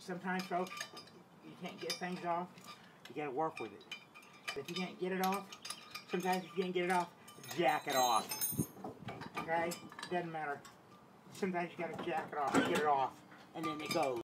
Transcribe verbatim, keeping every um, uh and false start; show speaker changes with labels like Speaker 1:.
Speaker 1: sometimes, folks, you can't get things off. You got to work with it. If you can't get it off, sometimes if you can't get it off, jack it off. Okay? Doesn't matter. Sometimes you got to jack it off, get it off, and then it goes.